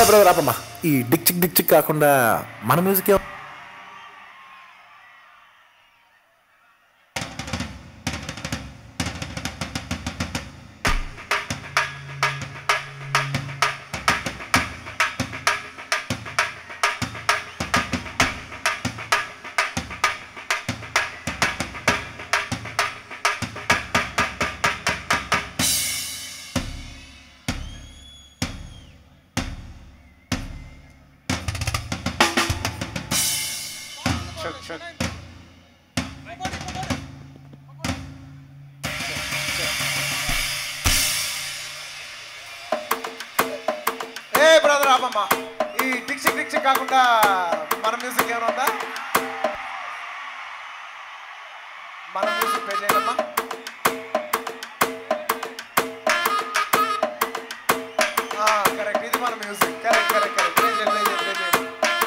Brother ఆపమ్మా. ఈ Dick చిక్ కాకుండా మన మ్యూజిక్ బ్రదర్ ఆపమ్మా. ఈ డిక్ చిక్ కాకుండా మన మ్యూజిక్ ఏమైనా ఉందా? మన మ్యూజిక్ ప్లే చేయండమ్మా. కరెక్ట్, ఇది మన music. Correct correct correct. Play చేయండి ప్లే చేయండి ప్లే చేయండి.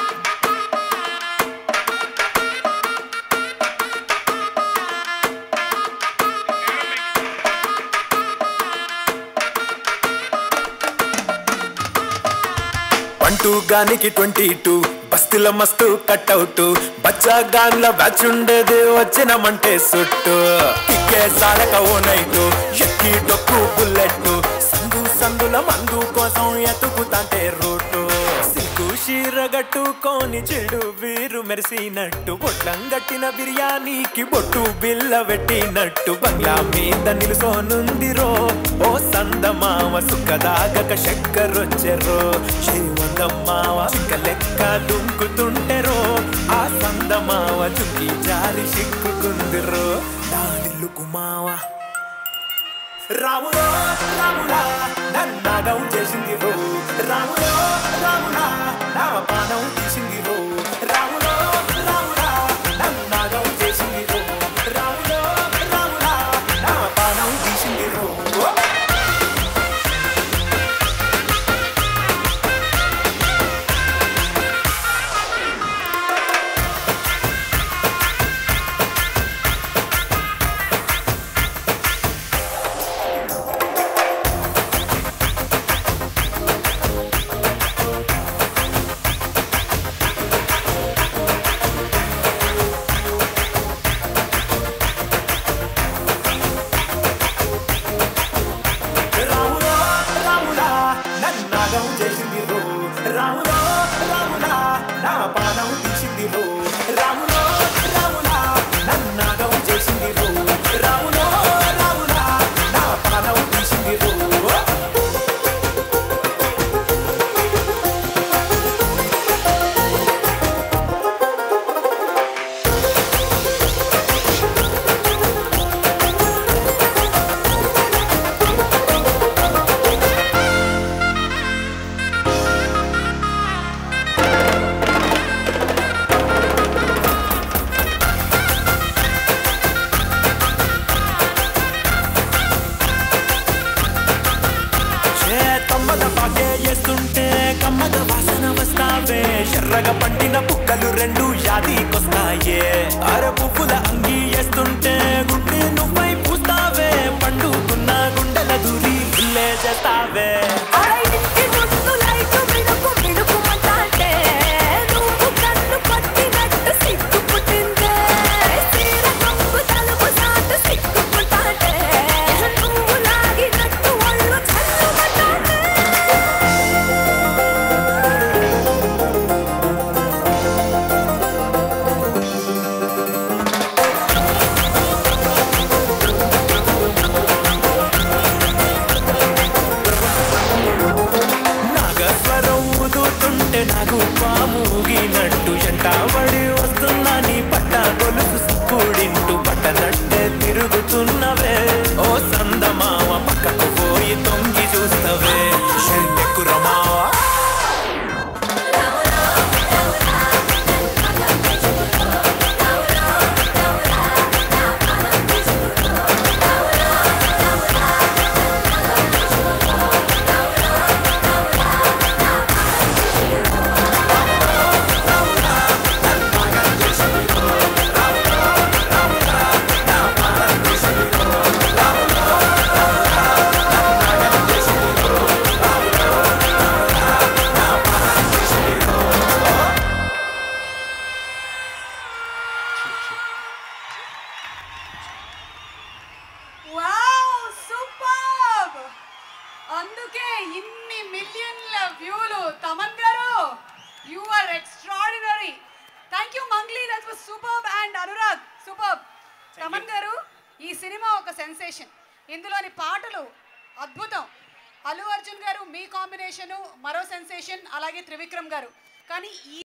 అంటూ గానికి 22 బస్తిల మస్తు కట్అవుట్ బచ్చా గాన్ల బ్యాచ్ ఉండేది వచ్చినమంటే సుట్టు కిక్కే సాలక ఓ నైటు ఎక్కి డొక్కు బుల్లెట్ సందుల మందు కోసం ఎతుకుతాంటే రూటు సిగ్గు షీరగట్టుకోని చెడు వీరు మెరిసినట్టు బొట్లం గట్టిన బిర్యానీకి బొట్టు బిల్ల పెట్టినట్టు బంగ్లా మీద నిలుసోనుందిరో ఓ సందమావ సుఖదాగక చక్కరొచ్చెరో శ్రీమందమ్మావ చిక్క లెక్క దుంకుతుంటెరో ఆ సందమావ చుంకి జారి సిక్కుకుందిరో నానిల్లుకు మావ రాములో రాములా నన్నాగం చేసింది రో రాములో రాములా నా పానం తీసింది రో రాములో రాములా నన్నాగం చేసింది రో రాములో రాములా నా పానం తీసింది రో ఎర్రగా పండిన పుక్కలు రెండు యాదికొస్తాయే అర పువ్వుల అంగి వేస్తుంటే గుండె నువ్వై పూస్తావే పండుకున్న గుండెల దూరి ఇల్లే చేస్తావే నాకు పాము ఊగినట్టు ఎంటాబడి వస్తున్నా నీ పట్ట గొలుసు కూడింటూ పట్టనట్టే తిరుగుతున్నవే ఓ సందమావ పక్కకు పోయి తొంగి చూస్తవే ఎక్కురమావా వ్యూలు తమన్ గారు you are extraordinary thank you Mangli that was superb and Anurag superb Thaman గారు ఈ సినిమా ఒక సెన్సేషన్ ఇందులోని పాటలు అద్భుతం అల్లు అర్జున్ గారు మీ కాంబినేషను మరో సెన్సేషన్ అలాగే త్రివిక్రమ్ గారు కానీ